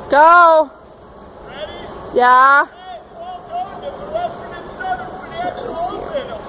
Go. Ready? Yeah. Hey, Walt Oden of the Western and Southern Financial Open.